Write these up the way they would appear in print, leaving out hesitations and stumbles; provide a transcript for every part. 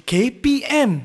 KPM.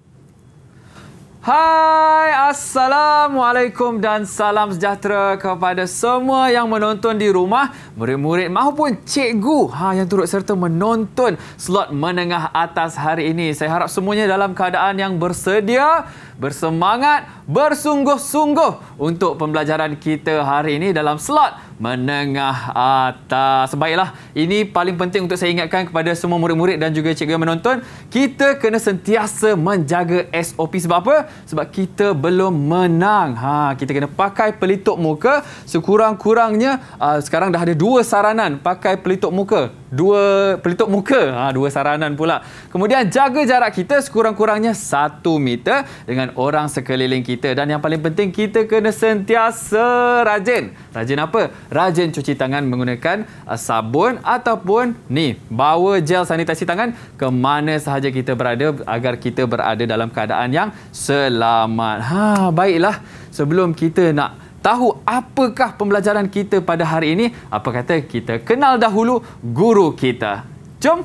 Hai, Assalamualaikum dan salam sejahtera kepada semua yang menonton di rumah, murid-murid maupun cikgu yang turut serta menonton slot menengah atas hari ini. Saya harap semuanya dalam keadaan yang bersedia, bersemangat, bersungguh-sungguh untuk pembelajaran kita hari ini dalam slot menengah atas. Baiklah, ini paling penting untuk saya ingatkan kepada semua murid-murid dan juga cikgu yang menonton. Kita kena sentiasa menjaga SOP. Sebab apa? Sebab kita belum menang. Kita kena pakai pelitup muka. Sekurang-kurangnya, sekarang dah ada 2 saranan pakai pelitup muka. 2 pelitup muka. 2 saranan pula. Kemudian jaga jarak kita sekurang-kurangnya 1 meter dengan orang sekeliling kita. Dan yang paling penting, kita kena sentiasa rajin. Rajin apa? Rajin cuci tangan menggunakan sabun ataupun bawa gel sanitasi tangan ke mana sahaja kita berada agar kita berada dalam keadaan yang selamat. Baiklah, sebelum kita nak tahu apakah pembelajaran kita pada hari ini, apa kata kita kenal dahulu guru kita. Jom!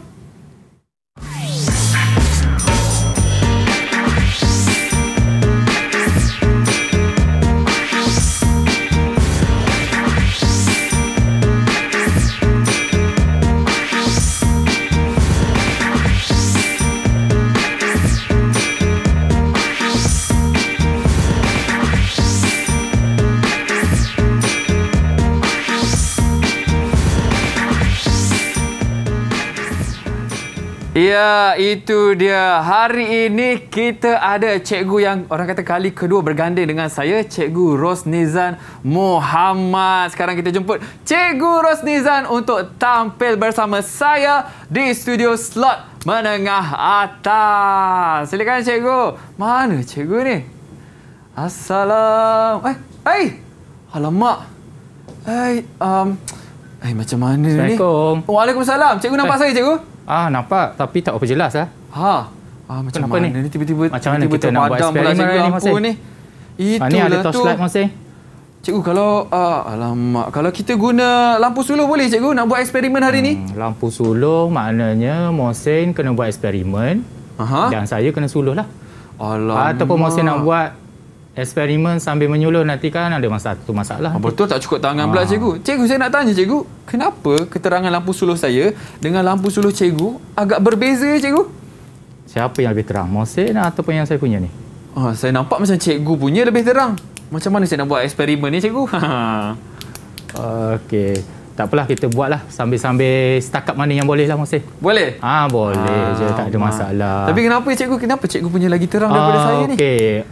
Ya, itu dia. Hari ini kita ada cikgu yang orang kata kali kedua berganding dengan saya, Cikgu Rosnizan Muhammad. Sekarang kita jemput Cikgu Rosnizan untuk tampil bersama saya di studio slot menengah atas. Silakan cikgu. Mana cikgu ni? Alamak. Macam mana ni? Assalamualaikum. Waalaikumsalam. Cikgu nampak saya, cikgu? Nampak, tapi tak apa jelas lah. Macam mana ni? Tiba-tiba macam mana kita nak buat eksperimen hari ni, Masih? Ni ada torchlight, Masih. Cikgu, kalau alamak, kalau kita guna lampu suluh boleh, cikgu, nak buat eksperimen hari ni? Lampu suluh maknanya Mohsin kena buat eksperimen dan saya kena suluh lah. Alamak. Ataupun Mohsin nak buat eksperimen sambil menyuluh, nanti kan ada satu masalah. Betul, tak cukup tangan pula, cikgu. Cikgu, saya nak tanya, cikgu, kenapa keterangan lampu suluh saya dengan lampu suluh cikgu agak berbeza, cikgu? Siapa yang lebih terang, Mohsin ataupun yang saya punya ni? Saya nampak macam cikgu punya lebih terang. Macam mana saya nak buat eksperimen ni, cikgu? Okey. Tak apalah, kita buatlah sambil-sambil setakat mana yang boleh lah, Mohsin. Boleh? Boleh je, tak ada masalah. Tapi kenapa, cikgu? Kenapa cikgu punya lagi terang daripada saya ni? Okey.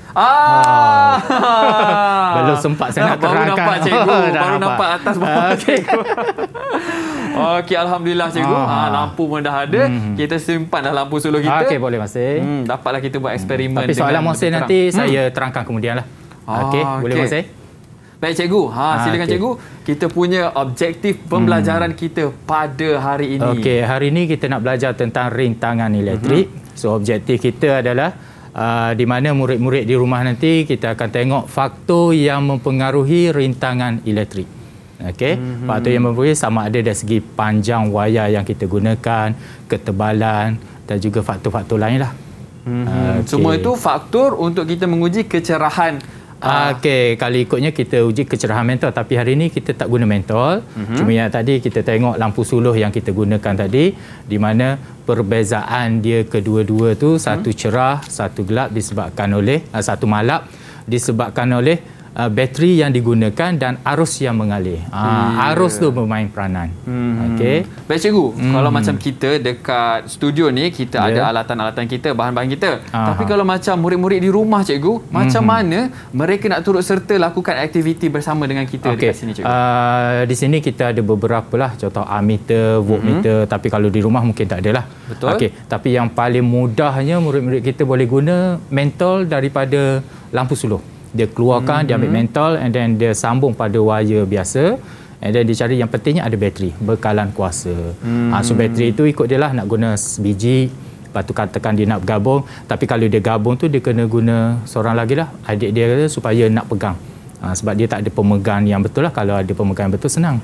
Belum sempat saya nak terangkan. Baru nampak, cikgu. Baru nampak atas bawah, cikgu. Okey, alhamdulillah, cikgu. Lampu pun dah ada. Kita simpan dah lampu suluh kita. Okey, boleh, Mohsin. Dapatlah kita buat eksperimen. Tapi soalan Mohsin nanti saya terangkan kemudian lah. Okey, boleh, Mohsin? Baik, cikgu. Silakan, cikgu. Kita punya objektif pembelajaran kita pada hari ini. Okey, hari ini kita nak belajar tentang rintangan elektrik. So, objektif kita adalah di mana murid-murid di rumah nanti kita akan tengok faktor yang mempengaruhi rintangan elektrik. Okey, faktor yang mempengaruhi sama ada dari segi panjang wayar yang kita gunakan, ketebalan dan juga faktor-faktor lain lah. Semua itu faktor untuk kita menguji kecerahan. Okey, kali ikutnya kita uji kecerahan mentol, tapi hari ini kita tak guna mentol. Cuma yang tadi kita tengok lampu suluh yang kita gunakan tadi, di mana perbezaan dia kedua-dua tu satu cerah, satu gelap disebabkan oleh satu malap disebabkan oleh bateri yang digunakan dan arus yang mengalir. Arus tu bermain peranan. Okey. Baik, cikgu. Kalau macam kita dekat studio ni, kita ada alatan-alatan kita, bahan-bahan kita. Tapi kalau macam murid-murid di rumah, cikgu, macam mana mereka nak turut serta lakukan aktiviti bersama dengan kita dekat sini, cikgu? Di sini kita ada beberapa lah, contoh ammeter, voltmeter, tapi kalau di rumah mungkin tak ada lah. Betul. Okey, tapi yang paling mudahnya murid-murid kita boleh guna mentol daripada lampu suluh. Dia keluarkan, dia ambil mentol and then dia sambung pada wire biasa and then dia cari, yang pentingnya ada bateri bekalan kuasa. So bateri itu ikut dia lah, nak guna sebiji, lepas tu katakan dia nak bergabung, tapi kalau dia gabung tu dia kena guna seorang lagi lah, adik dia supaya nak pegang. Sebab dia tak ada pemegang yang betul lah. Kalau ada pemegang yang betul senang.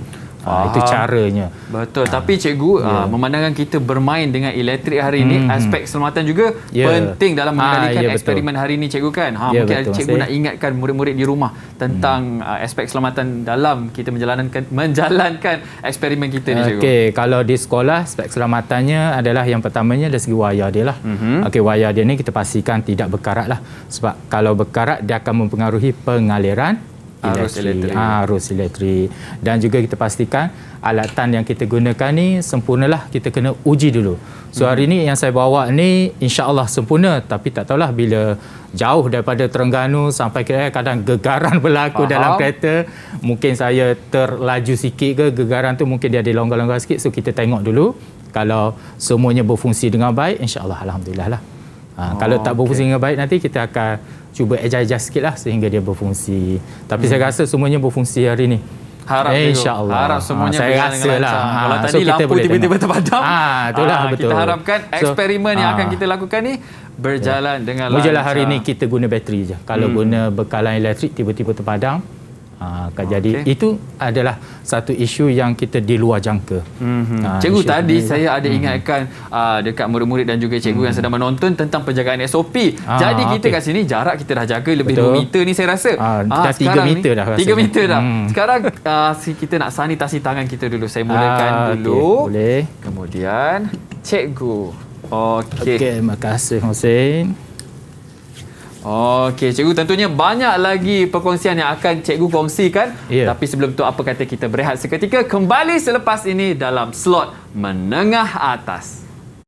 Itu caranya. Betul. Tapi cikgu, memandangkan kita bermain dengan elektrik hari ini, aspek keselamatan juga penting dalam mengendalikan eksperimen hari ini, cikgu kan? Mungkin betul, cikgu nak ingatkan murid-murid di rumah tentang aspek keselamatan dalam kita menjalankan eksperimen kita ni, cikgu. Okey, kalau di sekolah aspek keselamatannya adalah yang pertamanya dari segi wayar dia lah. Okey, wayar dia ni kita pastikan tidak berkarat lah. Sebab kalau berkarat dia akan mempengaruhi pengaliran arus elektrik. Dan juga kita pastikan alatan yang kita gunakan ni sempurnalah, kita kena uji dulu. So hari ni yang saya bawa ni insya-Allah sempurna, tapi tak tahulah bila jauh daripada Terengganu sampai ke kadang gegaran berlaku dalam kereta, mungkin saya terlaju sikit ke, gegaran tu mungkin dia ada longgar-longgar sikit. So kita tengok dulu, kalau semuanya berfungsi dengan baik, insya-Allah alhamdulillah lah. Kalau tak berfungsi dengan baik, nanti kita akan cuba adjust sikit lah sehingga dia berfungsi. Tapi saya rasa semuanya berfungsi hari ni. Harap insya-Allah. Harap semuanya saya rasa lah. Kalau tadi lampu tiba-tiba terpadam, itulah betul. Kita harapkan eksperimen yang akan kita lakukan ni berjalan dengan lancar. Mujalah hari ni kita guna bateri je. Kalau guna bekalan elektrik tiba-tiba terpadam, jadi itu adalah satu isu yang kita di luar jangka. Cikgu, tadi saya ada ingatkan dekat murid-murid dan juga cikgu yang sedang menonton tentang penjagaan SOP. Jadi kita kat sini jarak kita dah jaga lebih 2 meter ni saya rasa. Dah 3 meter dah rasanya. 3 meter dah. Sekarang kita nak sanitasi tangan kita dulu. Saya mulakan dulu. Boleh. Kemudian cikgu. Okey. Terima kasih Hussein. Okey, cikgu, tentunya banyak lagi perkongsian yang akan cikgu kongsikan. Tapi sebelum tu, apa kata kita berehat seketika, kembali selepas ini dalam slot menengah atas.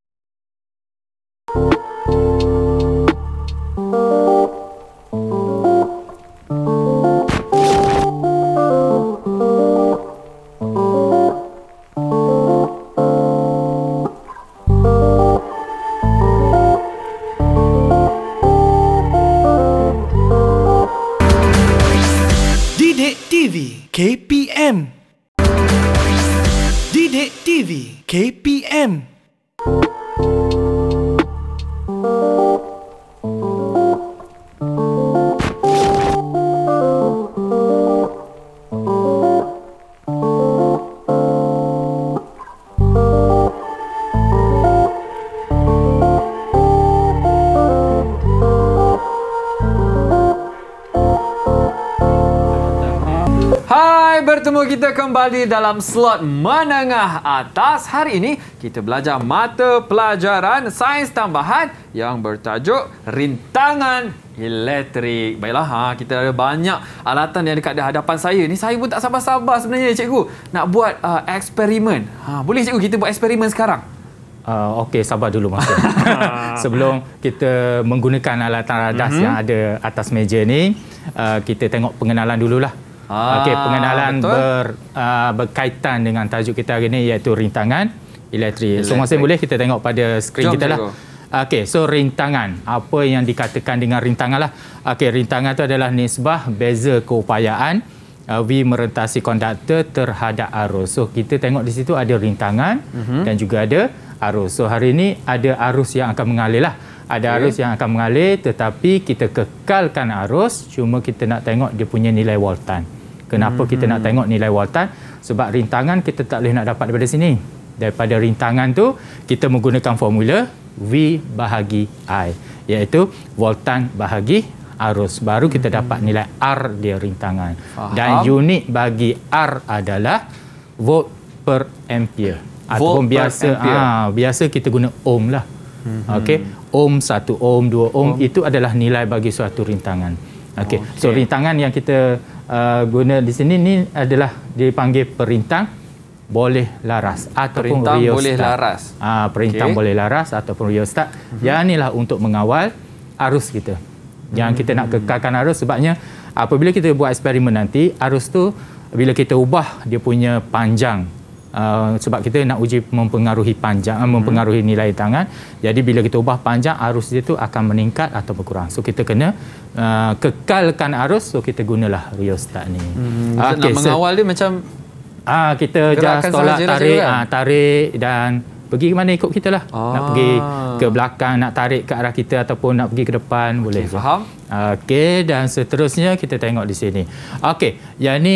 KPM. Didik TV KPM. Bertemu kita kembali dalam slot menengah atas. Hari ini kita belajar mata pelajaran sains tambahan yang bertajuk rintangan elektrik. Baiklah, kita ada banyak alatan yang dekat di hadapan saya ni. Saya pun tak sabar-sabar sebenarnya, cikgu, nak buat eksperimen. Boleh cikgu kita buat eksperimen sekarang? Okey, sabar dulu masa. Sebelum kita menggunakan alatan radas yang ada atas meja ni, kita tengok pengenalan dululah. Okey, pengenalan berkaitan dengan tajuk kita hari ini, iaitu rintangan elektrik. So, masa boleh kita tengok pada skrin kita lah. Okey, so rintangan. Apa yang dikatakan dengan rintangan lah. Okey, rintangan itu adalah nisbah beza keupayaan V merentasi konduktor terhadap arus. So, kita tengok di situ ada rintangan dan juga ada arus. So, hari ini ada arus yang akan mengalir lah. Ada arus yang akan mengalir, tetapi kita kekalkan arus, cuma kita nak tengok dia punya nilai voltan. Kenapa kita nak tengok nilai voltan? Sebab rintangan kita tak boleh nak dapat daripada sini. Daripada rintangan tu, kita menggunakan formula V bahagi I, iaitu voltan bahagi arus. Baru kita dapat nilai R dia rintangan. Dan unit bagi R adalah volt per ampere. Ataupun biasa kita guna ohm lah. Okey, ohm, 1 ohm, 2 ohm, itu adalah nilai bagi suatu rintangan. Okey, so rintangan yang kita guna di sini ni adalah dipanggil perintang boleh laras ataupun riostat. Boleh laras. Perintang boleh laras ataupun riostat. Yang inilah untuk mengawal arus kita. Yang kita nak kekalkan arus, sebabnya apabila kita buat eksperimen nanti, arus tu bila kita ubah dia punya panjang, sebab kita nak uji mempengaruhi panjang, mempengaruhi nilai tangan. Jadi bila kita ubah panjang, arus dia tu akan meningkat atau berkurang. So kita kena kekalkan arus. So kita gunalah riostat ni. Nak mengawal dia macam kita just tolak, tarik dan pergi ke mana ikut kita lah. Nak pergi ke belakang, nak tarik ke arah kita ataupun nak pergi ke depan, boleh. Faham? Okey, dan seterusnya kita tengok di sini. Okey, yang ni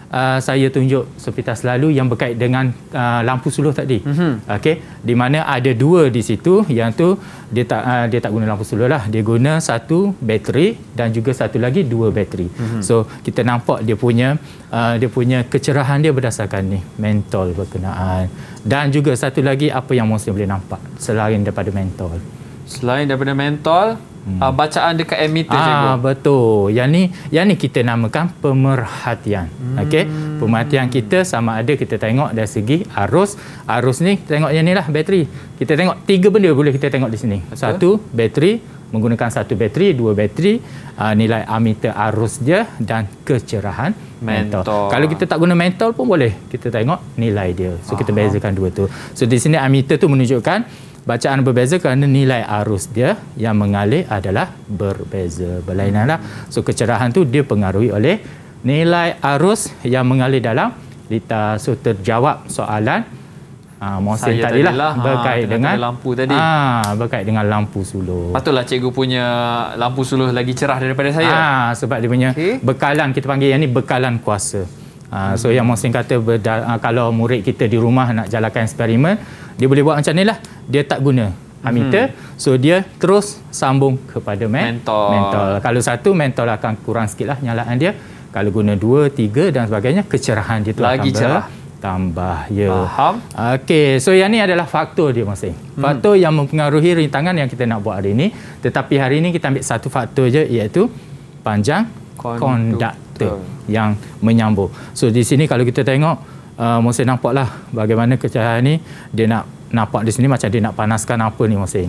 saya tunjuk seperti selalu yang berkait dengan lampu suluh tadi. Okey, di mana ada dua di situ, yang tu dia tak guna lampu suluh lah, dia guna satu bateri dan juga satu lagi dua bateri. So kita nampak dia punya kecerahan dia berdasarkan ni mentol berkenaan, dan juga satu lagi apa yang Mohsin boleh nampak selain daripada mentol. Selain daripada mentol, bacaan dekat emitter, cikgu. Betul. Yang ni kita namakan pemerhatian. Okey. Pemerhatian kita sama ada kita tengok dari segi arus. Arus ni tengok yang ni lah, bateri. Kita tengok tiga benda boleh kita tengok di sini. Betul. Satu, bateri, menggunakan satu bateri, dua bateri, nilai ammeter arus dia dan kecerahan mentol. Kalau kita tak guna mentol pun boleh kita tengok nilai dia. So kita bezakan dua tu. So di sini ammeter tu menunjukkan bacaan berbeza kerana nilai arus dia yang mengalir adalah berbeza, berlainan lah. So kecerahan tu dia pengaruhi oleh nilai arus yang mengalir dalam litar. So terjawab soalan Mohsin tadilah berkait dengan lampu tadi. Berkait dengan lampu suluh. Patutlah cikgu punya lampu suluh lagi cerah daripada saya. Sebab dia punya bekalan, kita panggil yang ni bekalan kuasa. So yang Mohsin kata kalau murid kita di rumah nak jalankan eksperimen, dia boleh buat macam ni lah. Dia tak guna ammeter, so dia terus sambung kepada mentol. Kalau satu, mentol akan kurang sikit lah nyalaan dia. Kalau guna dua, tiga dan sebagainya, kecerahan dia tu lagi akan cerah. Tambah. Ya. Faham. Okey, so yang ni adalah faktor dia, Mohsin. Faktor yang mempengaruhi rintangan yang kita nak buat hari ini. Tetapi hari ini kita ambil satu faktor je, iaitu panjang konduktor yang menyambung. So di sini kalau kita tengok, Mohsin nampaklah bagaimana kecerahan ni. Dia nak nampak di sini macam dia nak panaskan apa ni, Mohsin.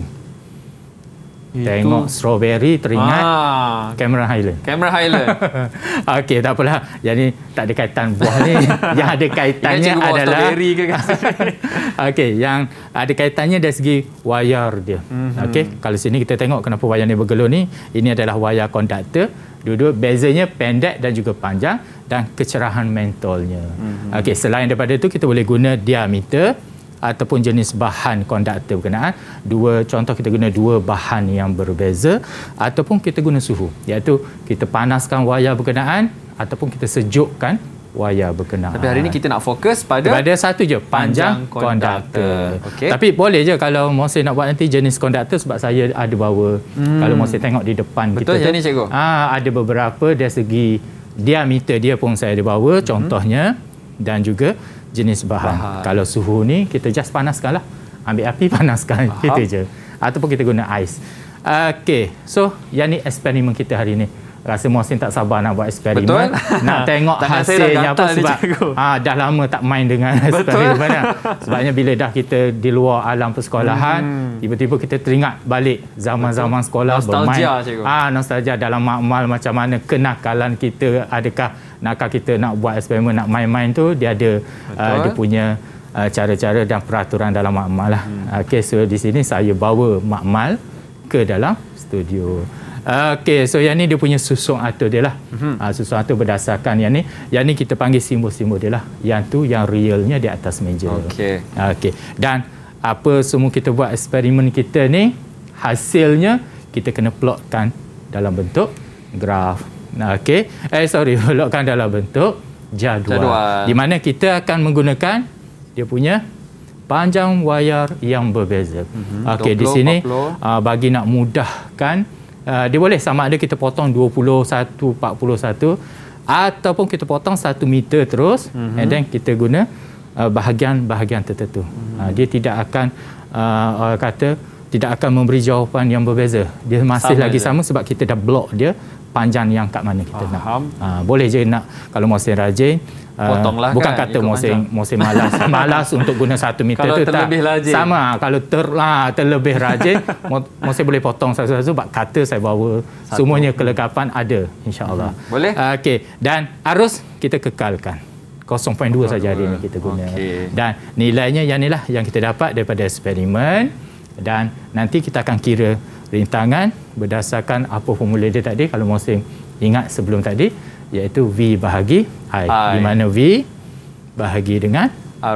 Tengok strawberry teringat Cameron Highland. Okey, tak apalah. Jadi tak ada kaitan buah ni. Yang ada kaitannya adalah strawberry ke kan? Okey, yang ada kaitannya dari segi wayar dia. Okey, kalau sini kita tengok kenapa wayar ni bergelur ni. Ini adalah wayar konduktor. Dua-dua bezanya pendek dan juga panjang, dan kecerahan mentolnya. Okey, selain daripada itu kita boleh guna diameter ataupun jenis bahan konduktor berkenaan. Dua contoh, kita guna dua bahan yang berbeza, ataupun kita guna suhu, iaitu kita panaskan wayar berkenaan ataupun kita sejukkan wayar berkenaan. Tapi hari ini kita nak fokus pada satu je, panjang konduktor. Okay. Tapi boleh je kalau Mohsin nak buat nanti jenis konduktor, sebab saya ada bawa. Kalau Mohsin tengok di depan betul kita ni, cikgu. Ada beberapa dari segi diameter dia pun saya ada bawa contohnya, dan juga jenis bahan. Kalau suhu ni kita just panaskan lah. Ambil api, panaskan. Gitu je. Ataupun kita guna ais. Okey. So, yang ni eksperimen kita hari ni. Rasa Mohsin tak sabar nak buat eksperimen. Betul. Nak tengok hasilnya apa, sebab dah lama tak main dengan eksperimen. Sebabnya bila dah kita di luar alam persekolahan, tiba-tiba kita teringat balik zaman-zaman sekolah. Nostalgia, bermain. Nostalgia dalam makmal, macam mana kenakalan kita. Adakah nakal kita nak buat eksperimen, nak main-main tu, dia ada dia punya cara-cara dan peraturan dalam makmal lah. Okey, so di sini saya bawa makmal ke dalam studio. Okey, so yang ni dia punya susung atur dia lah. Susung atur berdasarkan yang ni. Yang ni kita panggil simbol-simbol dia lah. Yang tu yang realnya di atas meja. Okey. Okey. Dan apa semua kita buat eksperimen kita ni, hasilnya kita kena plotkan dalam bentuk graf. Okey. Plotkan dalam bentuk jadual. Di mana kita akan menggunakan dia punya panjang wayar yang berbeza. Okey, di sini bagi nak mudahkan, dia boleh sama ada kita potong 21, 41 ataupun kita potong 1 meter terus, and then kita guna bahagian-bahagian tertentu. Dia tidak akan tidak akan memberi jawapan yang berbeza. Dia masih lagi sama sebab kita dah block dia panjang yang kat mana kita nak. Boleh je nak, kalau Mohsin rajin, potonglah bukan kan, kata Mohsin malas untuk guna 1 meter kalau tu, tak rajin. Sama. Kalau terlebih rajin, Mohsin boleh potong satu-satu, sebab kata saya bawa semuanya kelengkapan ada, insya-Allah. Boleh. Okey, dan arus kita kekalkan 0.2 saja hari ini kita guna. Dan nilainya yang inilah yang kita dapat daripada eksperimen, dan nanti kita akan kira rintangan berdasarkan apa formula dia tadi. Kalau Mohsin ingat sebelum tadi, iaitu V bahagi I. Di mana V bahagi dengan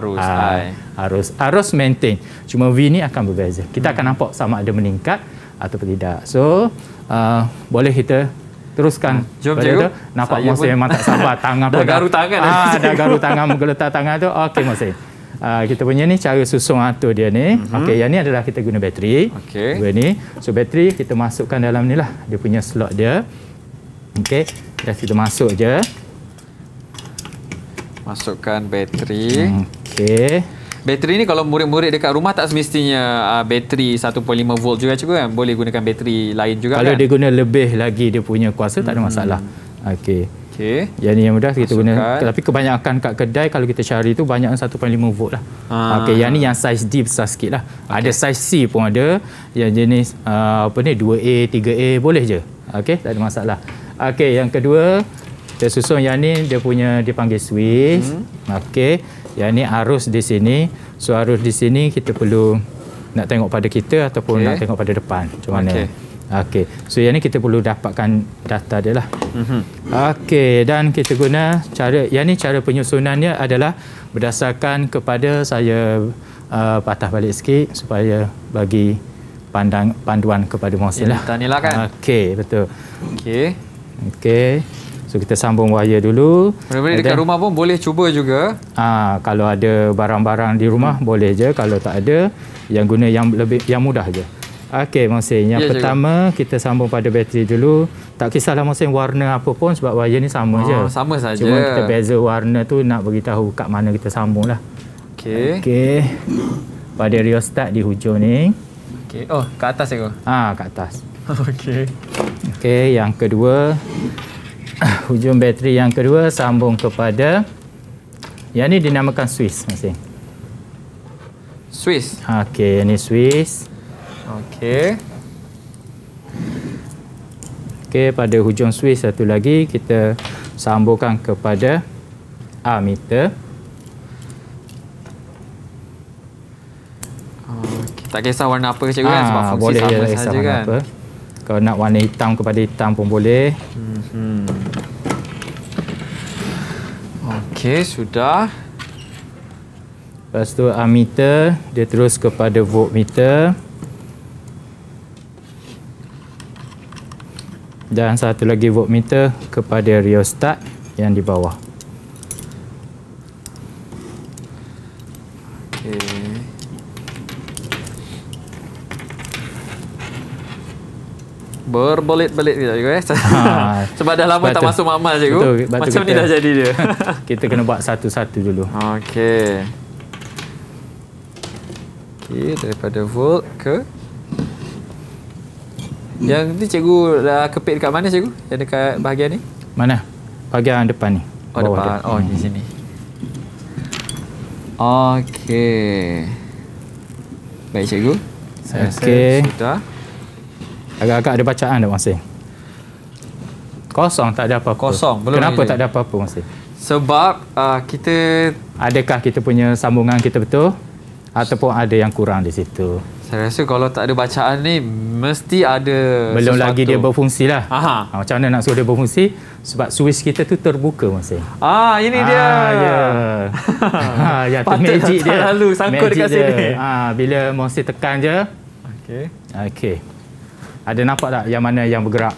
arus maintain. Cuma V ni akan berbeza. Kita akan nampak sama ada meningkat ataupun tidak. So boleh kita teruskan. Jom, Pada cikgu. tu, nampak Saya Mohsin pun memang tak sabar. Tangan dah pun garu tangan. dah garu tangan menggeletar tangan tu. Okey Mohsin. Kita punya ni cara susun atur dia ni. Okey, yang ni adalah kita guna bateri. Okey. Dua ni. So bateri kita masukkan dalam ni lah. Dia punya slot dia. Okey, dah kita masuk je. Masukkan bateri. Okey. Bateri ni kalau murid-murid dekat rumah tak semestinya bateri 1.5 volt juga cikgu kan? Boleh gunakan bateri lain juga Kalau kan? dia guna lebih lagi dia punya kuasa tak ada masalah. Okey. Okey. Yang ni yang mudah kita Masukkan. guna. Tapi kebanyakan kat kedai kalau kita cari tu banyak 1.5 volt lah. Okey, yang ni yang saiz D besar sikit lah. Ada saiz C pun ada. Yang jenis apa ni 2A, 3A boleh je. Okey, tak ada masalah. Okey, yang kedua kita susun yang ni dia punya dipanggil switch. Okey, yang ni arus di sini. So arus di sini kita perlu nak tengok pada kita ataupun nak tengok pada depan. Macam mana? Okey. So yang ni kita perlu dapatkan data dia lah. Okey, dan kita guna cara yang ni cara penyusunannya adalah berdasarkan kepada saya patah balik sikit supaya bagi panduan kepada Mohsin lah. Tanilah kan? Okey, betul. Okey. Okey. So kita sambung wire dulu. Murid-murid dekat rumah pun boleh cuba juga. Kalau ada barang-barang di rumah boleh je. Kalau tak ada, yang guna yang lebih yang mudah je. Okey, Mohsin. Yang pertama kita sambung pada bateri dulu. Tak kisahlah Mohsin warna apa pun sebab wire ni sama je. Sama saja. Cuma kita beza warna tu nak beritahu kat mana kita sambung lah. Okey. Okey. Pada rheostat di hujung ni. Okey. Oh, kat atas cikgu. Kat atas. Okey. Okey, yang kedua hujung bateri yang kedua sambung kepada yang ni dinamakan switch Mohsin. Swiss. Okey, ini switch. Okey. Okey, pada hujung switch satu lagi kita sambungkan kepada ammeter. Tak kisah warna apa ke cikgu kan? Sebab fungsi boleh sama je, saja kan? apa. Kalau nak warna hitam kepada hitam pun boleh. Okey, sudah. Lepas tu ammeter dia terus kepada voltmeter. Dan satu lagi voltmeter kepada rheostat yang di bawah. Okey. Berbelit-belit kita cikgu sebab dah lama tak masuk makmal cikgu. Macam ni dah jadi dia. Kita kena buat satu-satu dulu. Okey. Okey, daripada volt ke yang ni cikgu dah kepit dekat mana cikgu? Yang dekat bahagian ni? Mana? Bahagian depan ni. Oh, depan. Dia. Oh, di sini. Okey. Baik cikgu. Saya sudah. Agak-agak ada bacaan tak Mohsin? Kosong, tak ada apa-apa. Kosong, belum. Kenapa tak ada apa-apa Mohsin? Sebab kita adakah kita punya sambungan kita betul ataupun ada yang kurang di situ? Saya rasa kalau tak ada bacaan ni mesti ada belum sesuatu. Lagi dia berfungsi lah. Macam mana nak suruh dia berfungsi? Sebab switch kita tu terbuka Mohsin. Ini dia. Ya, tu magic dia. Lalu sangkut dekat sini. Bila Mohsin tekan je. Okey. Ada nampak tak yang mana yang bergerak?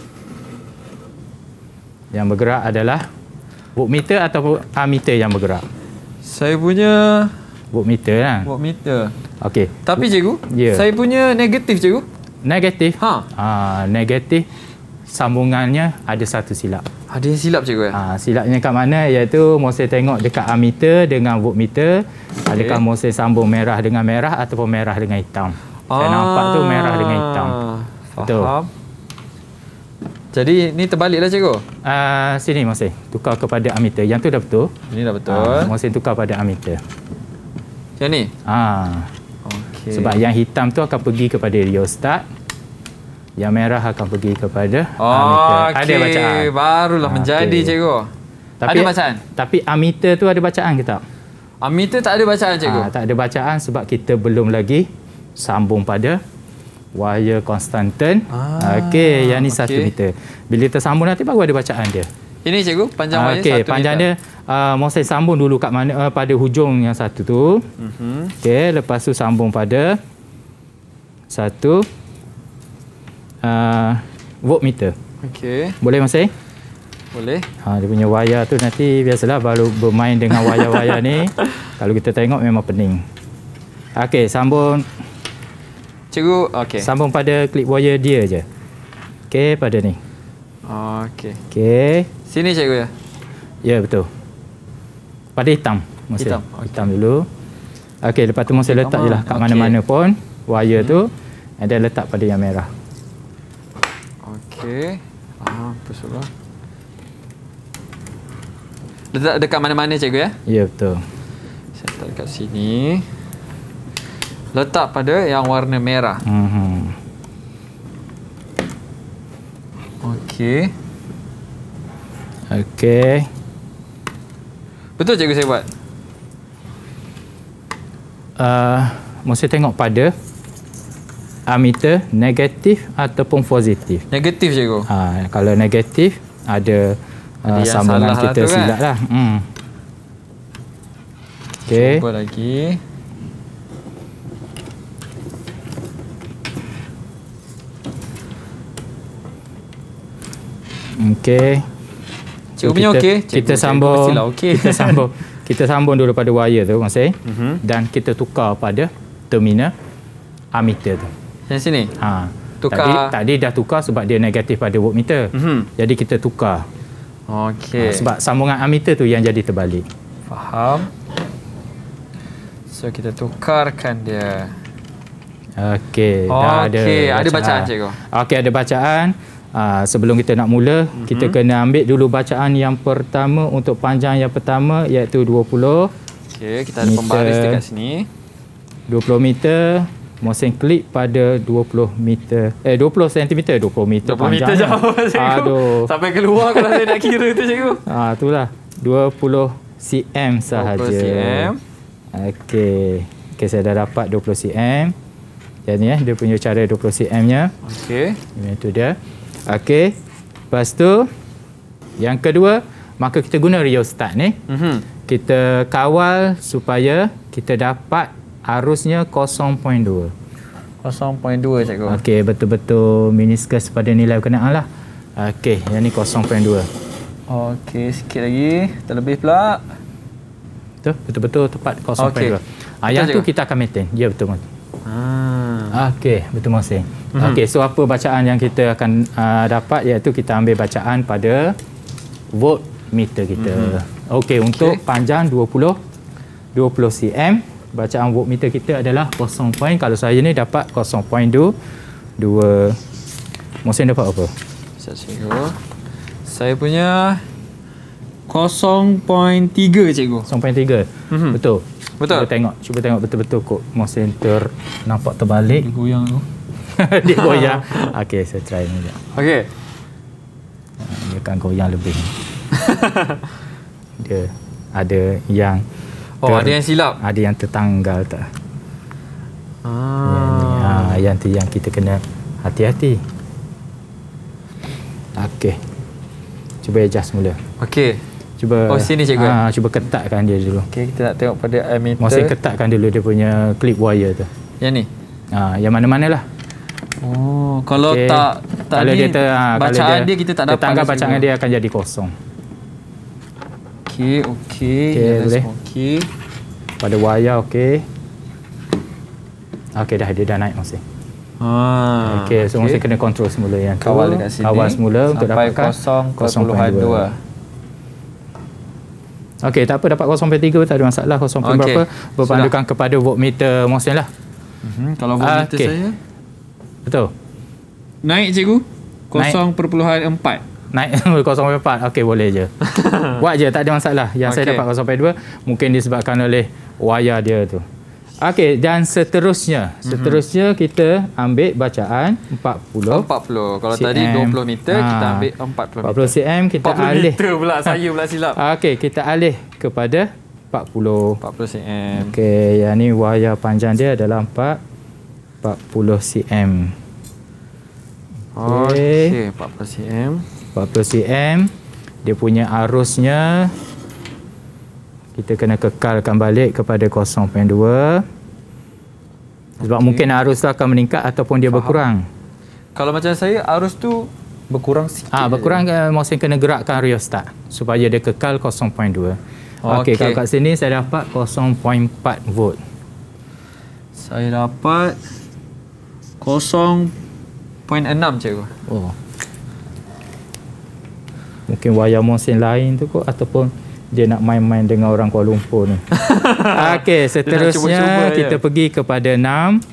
Yang bergerak adalah voltmeter atau ammeter yang bergerak? Saya punya voltmeter lah. Voltmeter. Okey. Tapi cikgu, saya punya negatif cikgu. Negatif? Negatif sambungannya ada satu silap. Ada yang silap cikgu silapnya kat mana? Iaitu Mohsin tengok dekat ammeter dengan voltmeter. Adakah Mohsin sambung merah dengan merah ataupun merah dengan hitam? Saya nampak tu merah dengan hitam. Faham. Jadi ni terbaliklah cikgu. Sini Mohsin tukar kepada ammeter. Yang tu dah betul. Ini dah betul. Mohsin tukar pada ammeter. Yang ni? Okay. Sebab yang hitam tu akan pergi kepada rheostat. Yang merah akan pergi kepada ammeter. Ada bacaan. Barulah menjadi cikgu. Tapi, ada bacaan? Tapi ammeter tu ada bacaan ke tak? Ammeter tak ada bacaan cikgu? Tak ada bacaan sebab kita belum lagi sambung pada wire konstanten. Okey, yang ni 1 meter. Bila tersambung nanti baru ada bacaan dia. Ini cikgu, panjang wire 1 meter. Panjang dia Mohsin sambung dulu kat mana pada hujung yang satu tu. Okey, lepas tu sambung pada 1 voltmeter. Okey. Boleh Masih? Boleh. Dia punya wayar tu nanti biasalah baru bermain dengan wayar-wayar ni. Kalau kita tengok memang pening. Okey, sambung. Cikgu, okey. Sambung pada clip wire dia je. Okey, pada ni. Okey. Okey. Sini cikgu ya? Ya, betul. Pada hitam. Masih. Hitam. Hitam dulu. Okey, lepas tu Masih letak je lah kat mana-mana pun wire tu. And then letak pada yang merah. Okey. Betul. Letak dekat mana-mana cikgu ya? Ya, betul. Saya letak dekat sini. Letak pada yang warna merah. Okey. Okey. Betul cikgu saya buat? Mesti tengok pada ammeter negatif ataupun positif. Negatif cikgu. Kalau negatif ada sambungan kita silap lah. Okey. Cuba lagi. Okey. Cikgu punya okey. Kita sambung. Kita sambung dulu pada wire tu Masih. Dan kita tukar pada terminal ammeter tu. Yang sini. Tukar. Tadi dah tukar sebab dia negatif pada voltmeter. Jadi kita tukar. Okey. Sebab sambungan ammeter tu yang jadi terbalik. Faham. So kita tukarkan dia. Okey. Ada bacaan cikgu. Okey, ada bacaan. Sebelum kita nak mula, kita kena ambil dulu bacaan yang pertama untuk panjang yang pertama iaitu 20. Okey, kita ada pembaris dekat sini. 20 meter. Motion clip pada 20 meter. 20 cm, 20 meter 20 meter jauh cikgu. Aduh. Sampai keluar kalau saya nak kira tu cikgu. Itulah. 20 cm sahaja. 20 cm. Okey. Okey, saya dah dapat 20 cm. Jadi dia punya cara 20 cm-nya. Okey. Itu dia. Okey. Lepas tu yang kedua, maka kita guna rheostat ni. Kita kawal supaya kita dapat arusnya 0.2. 0.2 cikgu. Okey, betul-betul meniskus pada nilai berkenaan lah. Okey, yang ni 0.2. Okey, sikit lagi. Terlebih pula. Betul-betul tepat 0.2. Okey. Yang tu kita akan maintain. Ya, betul. Okey, betul Masih. Okey, so apa bacaan yang kita akan dapat iaitu kita ambil bacaan pada voltmeter kita. Okey, untuk panjang 20 cm, bacaan voltmeter kita adalah 0. Kalau saya ni dapat 0.2. Mohsin dapat apa? Saya punya 0.3 cikgu. 0.3. Betul. Betul. Cuba tengok betul-betul kok Mohsin nampak terbalik. Dia goyang tu. Dia goyang. Okey, saya try ni sekejap. Okey. Dia akan goyang lebih. Dia ada yang ada yang silap. Ada yang tertanggal tak? Yang tu yang kita kena hati-hati. Okey. Cuba adjust mula. Okey. Cuba sini cikgu. Cuba ketatkan dia dulu. Okey, kita nak tengok pada ammeter. Mesti ketatkan dulu dia punya clip wire tu. Yang ni. Yang mana-manalah. Kalau tak kalau ni dia bacaan dia kita tak dapat. Tanggal bacaan dia akan jadi kosong. Okey. Boleh. Okey. Pada wire okey. Okey, dia dah naik Mohsin. Okey, so Mohsin kena kontrol semula yang tu. Kawal dekat sini. Kawal semula untuk dapatkan 0.2. Okey, tak apa, dapat 0.3 tak ada masalah. 0. Berapa berpandukan kepada voltmeter Mohsin lah. Kalau voltmeter saya betul. Naik cikgu 0.4. Naik 0.4. Okey, boleh je. Buat je, tak ada masalah. Yang saya dapat 0.2 mungkin disebabkan oleh wayar dia tu. Okey, dan seterusnya kita ambil bacaan 40. Kalau tadi 20 meter, kita ambil 40 cm kita 40 alih. meter pula, saya pula silap. Okey, kita alih kepada 40 cm. Okey, yang ni wayar panjang dia adalah 40 cm. Okey, 40 cm. 40 cm. Dia punya arusnya kita kena kekalkan balik kepada 0.2. Sebab mungkin arus tu akan meningkat ataupun dia berkurang. Kalau macam saya, arus tu berkurang sikit. Berkurang Mohsin kena gerakkan rheostat supaya dia kekal 0.2. Okey, kalau kat sini saya dapat 0.4 volt. Saya dapat 0.6 cikgu. Oh. Mungkin wayar Mohsin lain tu kot, ataupun dia nak main-main dengan orang Kuala Lumpur ni. Okey, seterusnya kita pergi kepada 60.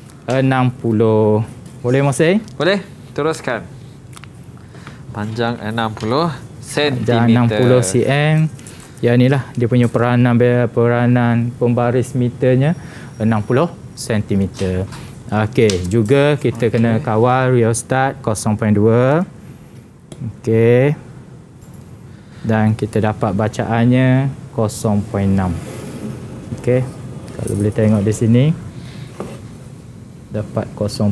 Boleh Mohsin? Boleh. Teruskan. Panjang 60 cm. Panjang 60 cm. Ya inilah dia punya peranan pembaris meternya 60 cm. Okey, juga kita kena kawal rheostat 0.2. Okey. Dan kita dapat bacaannya 0.6. Okey. Kalau boleh tengok di sini dapat 0.6.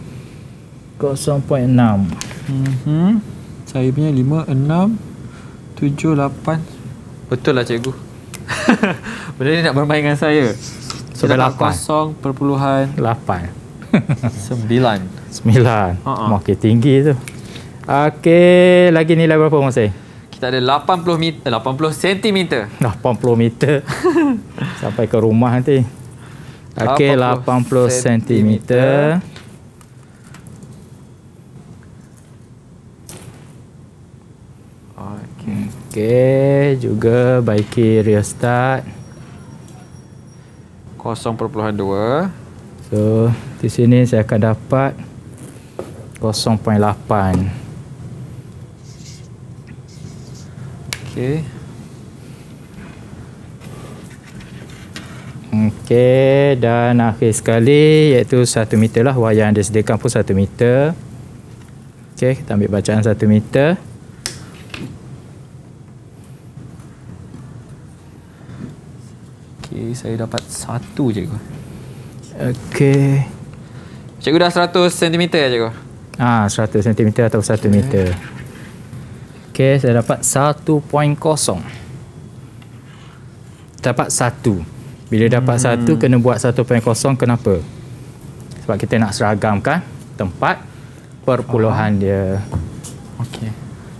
Saya punya 5, 6, 7, 8. Betul lah cikgu. Benda ni nak bermain dengan saya. Sudah 8. 0.8. 9. 9. Makin tinggi tu. Okey, lagi nilai berapa Mohsin? Kita ada 80 cm. 80 meter. Sampai ke rumah nanti. Okey, 80 cm. Okey, juga baiki rheostat 0.2. So, di sini saya akan dapat 0.8. Okey. Okey, dan akhir sekali iaitu 1 meter lah. Wayar yang disediakan pun 1 meter. Okey, kita ambil bacaan 1 meter. Okey, saya dapat 1 cikgu. Okey. Cikgu dah 100 cm ya cikgu? 100 cm atau 1 meter. Okey, saya dapat 1.0. Dapat 1. Bila dapat 1 kena buat 1.0, kenapa? Sebab kita nak seragamkan tempat perpuluhan dia. Okey.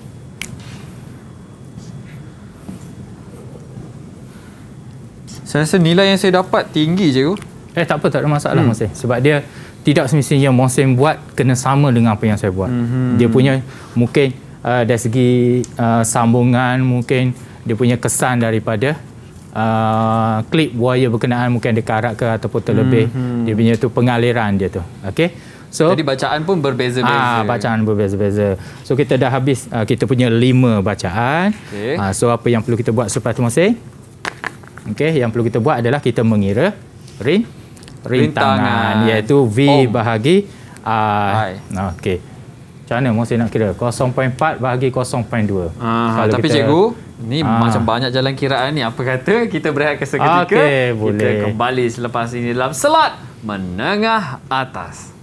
Saya rasa nilai yang saya dapat tinggi cikgu. Tak apa, tak ada masalah Mohsin. Sebab dia tidak semestinya Mohsin buat kena sama dengan apa yang saya buat. Dia punya mungkin dari segi sambungan, mungkin dia punya kesan daripada klip wire berkenaan mungkin ada karat ke ataupun terlebih. Dia punya tu pengaliran dia tu. Okey. So, jadi bacaan pun berbeza-beza. Bacaan berbeza-beza. So kita dah habis kita punya 5 bacaan. Okay. So apa yang perlu kita buat selepas tu Mohsin? Okey, yang perlu kita buat adalah kita mengira rintangan iaitu V bahagi I. Okey. Macam mana Mohsin nak kira? 0.4 bahagi 0.2. Tapi cikgu, ni macam banyak jalan kiraan ni. Apa kata kita berehat seketika? Okey, boleh. Kita kembali selepas ini dalam slot menengah atas.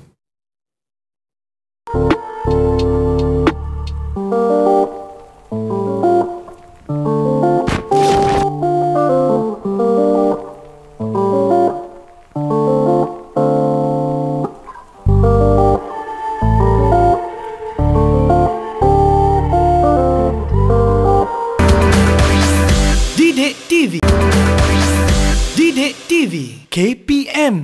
Didik TV KPM.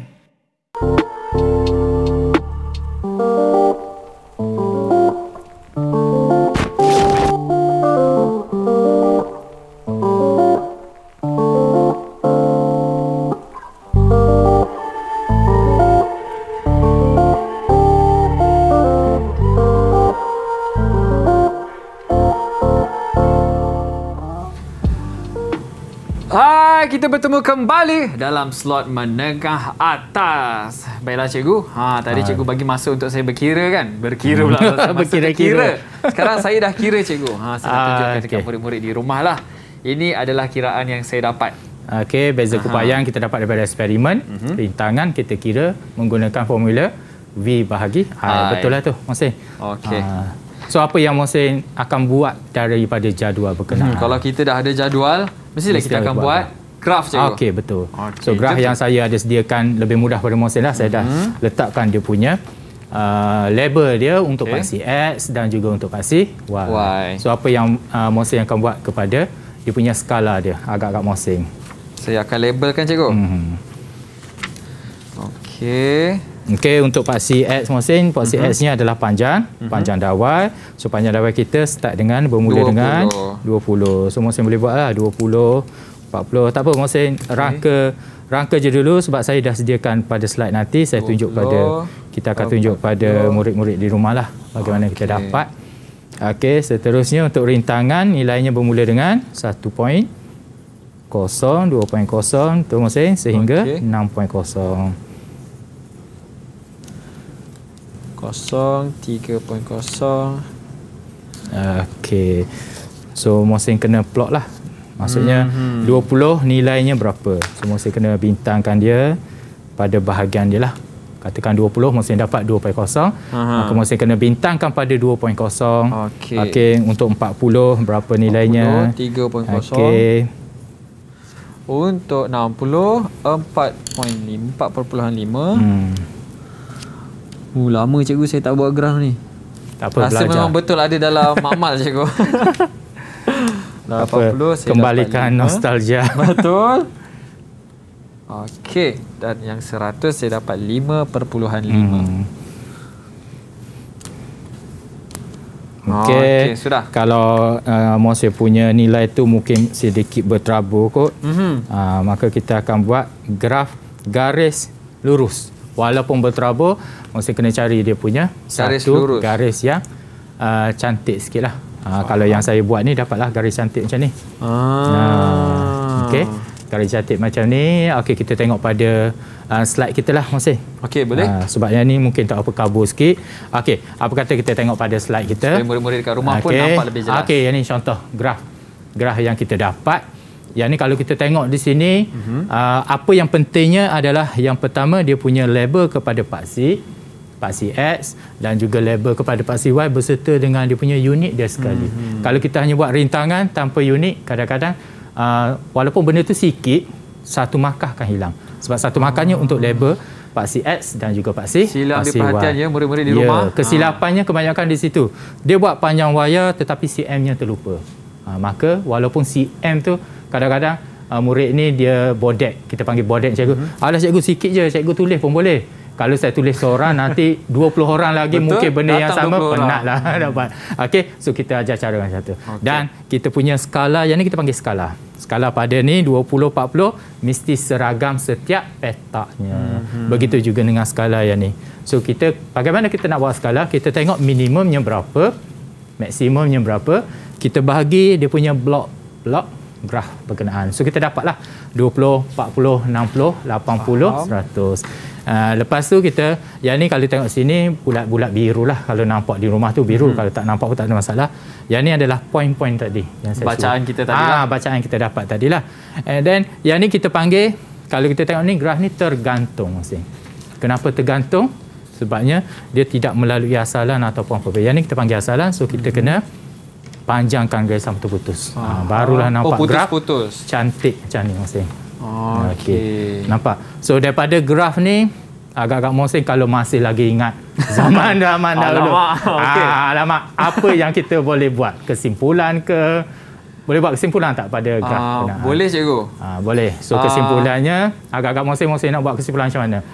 Kita bertemu kembali dalam slot menengah atas. Baiklah cikgu. Tadi cikgu bagi masa untuk saya berkira kan? Berkira pula. Berkira-kira. Sekarang saya dah kira cikgu. Saya nak tunjukkan dekat murid-murid di rumah lah. Ini adalah kiraan yang saya dapat. Okey, beza kupayang kita dapat daripada eksperimen. Rintangan kita kira menggunakan formula V bahagi I. Betul lah tu, Mohsin. Okey. So apa yang Mohsin akan buat daripada jadual berkenaan? Kalau kita dah ada jadual, mestilah kita akan buat graf cikgu. Okey, betul. So graf yang saya ada sediakan lebih mudah pada Mohsin lah. Saya dah letakkan dia punya label dia untuk paksi X dan juga untuk paksi Y. So apa yang Mohsin akan buat kepada dia punya skala dia agak-agak mosing. Saya akan labelkan cikgu. Okey. Okey, untuk paksi X Mohsin, paksi X-nya adalah panjang, panjang dawai. So panjang dawai kita start dengan bermula 20. Dengan 20. So Mohsin boleh buatlah 20, 40. Tak apa Mohsin, rangka je dulu sebab saya dah sediakan pada slide nanti saya 20, tunjuk pada kita akan tunjuk pada murid-murid di rumah lah bagaimana kita dapat. Okey, seterusnya untuk rintangan nilainya bermula dengan 1.0, 2.0 tu Mohsin sehingga 6.0. 3.0. Okey. So Mohsin kena plot lah. Maksudnya 20 nilainya berapa. So Mohsin kena bintangkan dia pada bahagian dia lah. Katakan 20 Mohsin dapat 2.0. Maka Mohsin kena bintangkan pada 2.0. Okey, untuk 40 berapa nilainya? 3.0. Okey. Untuk 60 4.5. Lama cikgu saya tak buat graf ni. Tak apa, rasa belajar. Memang betul ada dalam makmal cikgu. 80 saya kembalikan nostalgia. Betul. Okey, dan yang 100 saya dapat 5.5. Okey, sudah. Kalau Mohsin punya nilai tu mungkin sedikit berterabur kot. Maka kita akan buat graf garis lurus. Walaupun berterabur, Mohsin kena cari dia punya garis yang cantik sikit lah. Kalau yang saya buat ni dapatlah garis cantik macam ni. Okey, garis cantik macam ni. Okey, kita tengok pada slide kita lah Mohsin. Okey, boleh. Sebabnya ni mungkin tak apa kabur sikit. Okey, apa kata kita tengok pada slide kita. Supaya murid-murid dekat rumah pun nampak lebih jelas. Okey, yang ni contoh graf yang kita dapat. Yang ni kalau kita tengok di sini, apa yang pentingnya adalah yang pertama dia punya label kepada paksi X dan juga label kepada paksi Y berserta dengan dia punya unit dia sekali. Kalau kita hanya buat rintangan tanpa unit, kadang-kadang walaupun benda tu sikit, satu markah akan hilang. Sebab satu markahnya untuk label paksi X dan juga paksi Sila ambil paksi perhatian Y. ya murid-murid di rumah. Kesilapannya kebanyakan di situ. Dia buat panjang wayar tetapi CM-nya terlupa. Maka walaupun CM tu kadang-kadang murid ni dia bodek. Kita panggil bodek cikgu. Alah cikgu sikit je, cikgu tulis pun boleh. Kalau saya tulis seorang nanti 20 orang lagi mungkin benda yang sama penatlah dapat. Okey, so kita ajar cara macam tu. Dan kita punya skala yang ni kita panggil skala. Skala pada ni 20 40 mesti seragam setiap petaknya. Begitu juga dengan skala yang ni. So kita bagaimana kita nak buat skala? Kita tengok minimumnya berapa, maksimumnya berapa. Kita bahagi dia punya blok graf berkenaan. So kita dapatlah 20, 40, 60, 80, 100. Lepas tu kita yang ni kalau tengok sini bulat-bulat biru lah. Kalau nampak di rumah tu biru, kalau tak nampak pun tak ada masalah. Yang ni adalah poin-poin tadi yang saya bacaan kita tadi lah. Bacaan kita dapat tadilah. And then yang ni kita panggil, kalau kita tengok ni graf ni tergantung Mohsin. Kenapa tergantung? Sebabnya dia tidak melalui asalan ataupun apa. Yang ni kita panggil asalan, so kita kena panjangkan garis sampai putus. Barulah nampak graf cantik macam ni Mohsin. Okey. Nampak? So daripada graf ni agak-agak Mohsin kalau masih lagi ingat zaman dahulu. Alamak, apa yang kita boleh buat? Kesimpulan ke? Boleh buat kesimpulan tak pada graf? Boleh cikgu. Boleh. So kesimpulannya agak-agak Mohsin nak buat kesimpulan macam mana?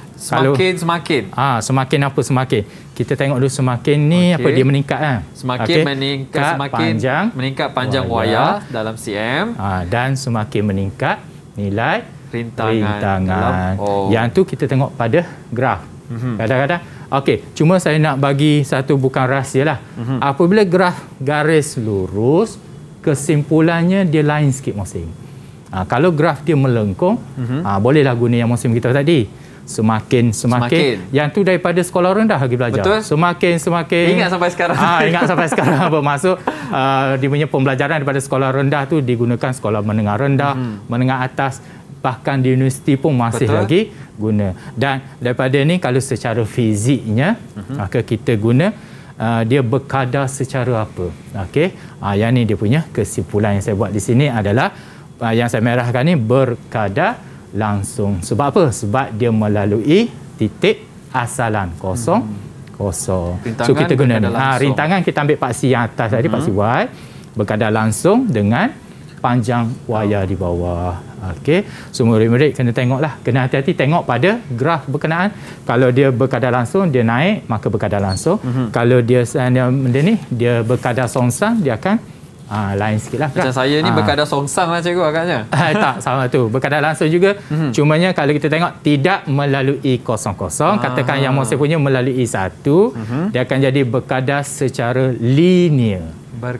Semakin apa semakin? Kita tengok dulu semakin ni apa dia meningkat kan? Semakin meningkat panjang wayar dalam cm dan semakin meningkat nilai rintangan. Yang tu kita tengok pada graf. Kadang-kadang okey, cuma saya nak bagi satu bukan rahsia lah. Apabila graf garis lurus, kesimpulannya dia lain sikit Mohsin. Kalau graf dia melengkung, bolehlah guna yang Mohsin beritahu tadi. Semakin yang tu daripada sekolah rendah lagi belajar. Betul. Semakin ingat sampai sekarang. Ingat sampai sekarang bermaksud dia punya pembelajaran daripada sekolah rendah tu digunakan sekolah menengah rendah, menengah atas, bahkan di universiti pun masih lagi guna. Dan daripada ni kalau secara fiziknya maka kita guna dia berkadar secara apa. Okey. Yang ni dia punya kesimpulan yang saya buat di sini adalah yang saya merahkan ni berkadar langsung. Sebab apa? Sebab dia melalui titik asalan 0, 0, kosong. Rintangan So kita guna ni. berkadar langsung. Rintangan kita ambil paksi yang atas tadi, paksi Y, berkadar langsung dengan panjang wayar di bawah. Okey. So murid-murid kena tengoklah, kena hati-hati tengok pada graf berkenaan. Kalau dia berkadar langsung, dia naik, maka berkadar langsung. Kalau dia benda ni, dia berkadar songsang, dia akan lain sikitlah. Macam saya ni berkadar songsang lah cikgu agaknya. Tak, sama tu. Berkadar langsung juga. Cumanya kalau kita tengok tidak melalui kosong-kosong, katakan yang Mohsin punya melalui 1, dia akan jadi berkadar secara linear.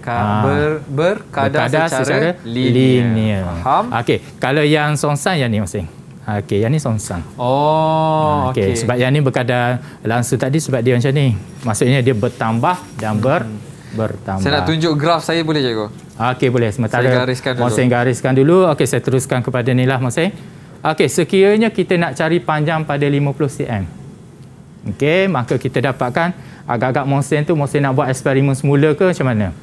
Berkadar secara linear. Faham? Okey, kalau yang songsang yang ni Mohsin. Okey, yang ni songsang. Oh, okey. Sebab yang ni berkadar langsung tadi sebab dia macam ni. Maksudnya dia bertambah dan bertambah. Saya nak tunjuk graf saya boleh cikgu? Okey, boleh. Sementara saya gariskan dulu. Mohsin gariskan dulu. Okey, saya teruskan kepada ni lah Mohsin. Okey, sekiranya kita nak cari panjang pada 50 cm. Okey, maka kita dapatkan agak-agak Mohsin tu, Mohsin nak buat eksperimen semula ke macam mana?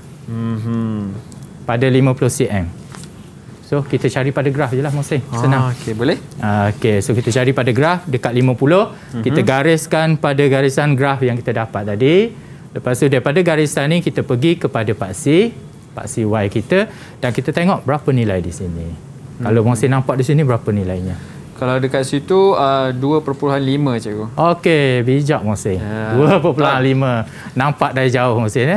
Pada 50 cm. So kita cari pada graf je lah Mohsin. Senang. Okey, boleh? Okey, so kita cari pada graf dekat 50. Kita gariskan pada garisan graf yang kita dapat tadi. Lepas tu daripada garisan ni kita pergi kepada paksi Y kita dan kita tengok berapa nilai di sini. Kalau Mohsin nampak di sini berapa nilainya? Kalau dekat situ 2.5 cikgu. Okey, bijak Mohsin. 2.5. Nampak dari jauh Mohsin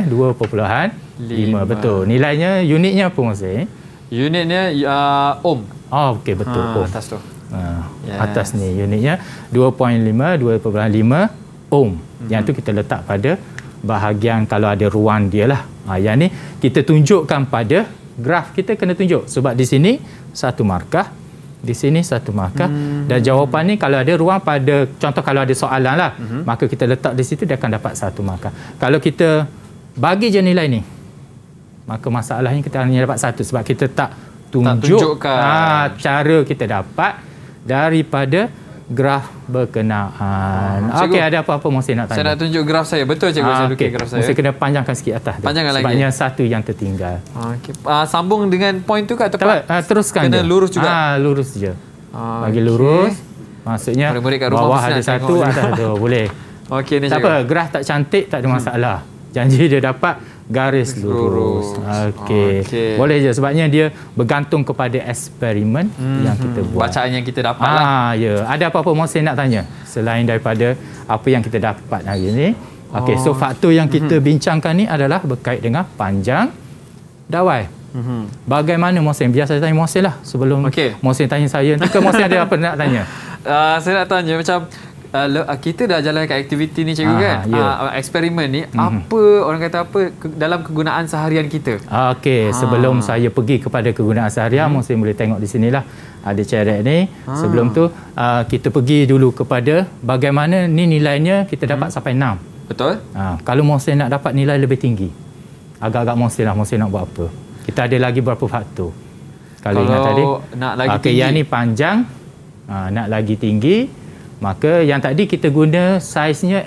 2.5. Betul. Nilainya, unitnya apa Mohsin? Unitnya ohm. Oh, okey, betul. Ohm. Atas tu. Atas ni unitnya 2.5 ohm. Yang tu kita letak pada bahagian kalau ada ruang dia lah. Yang ni kita tunjukkan pada graf, kita kena tunjuk sebab di sini satu markah, di sini satu markah dan jawapan ni kalau ada ruang pada contoh kalau ada soalan lah, maka kita letak di situ dia akan dapat satu markah. Kalau kita bagi je nilai ni, maka masalahnya kita hanya dapat satu sebab kita tak tunjukkan cara kita dapat daripada graf berkenaan. Okey, ada apa-apa Mohsin nak tanya? Saya nak tunjuk graf saya. Betul cikgu, saya lukis graf saya. Mohsin kena panjangkan sikit atas. Panjangkan lagi. Sebabnya satu yang tertinggal. Okey. Sambung dengan point tu ke atau teruskan kena je. Lurus juga? Lurus je. Bagi lurus. Maksudnya bawah ada satu, atas tu. Boleh. Okey ni cikgu. Tak apa, graf tak cantik tak ada masalah. Janji dia dapat garis lurus. Okey. Boleh je sebabnya dia bergantung kepada eksperimen yang kita buat. Bacaan yang kita dapat lah. Ya. Ada apa-apa Mohsin nak tanya selain daripada apa yang kita dapat hari ini? Okey, so faktor yang kita bincangkan ni adalah berkait dengan panjang dawai. Bagaimana Mohsin? Biasa saya tanya Mohsin lah sebelum Mohsin tanya saya. Nanti Mohsin ada apa nak tanya? Saya nak tanya macam kita dah jalankan aktiviti ni cikgu kan? Eksperimen ni apa orang kata apa dalam kegunaan seharian kita? Okey, sebelum saya pergi kepada kegunaan seharian, Mohsin boleh tengok di sinilah ada carek ni. Sebelum tu kita pergi dulu kepada bagaimana ni nilainya kita dapat sampai 6. Betul? Kalau Mohsin nak dapat nilai lebih tinggi, agak-agak Mohsin lah Mohsin nak buat apa? Kita ada lagi berapa faktor? Kalau ingat tadi, nak lagi tinggi. Yang ni panjang, nak lagi tinggi. Maka yang tadi kita guna saiznya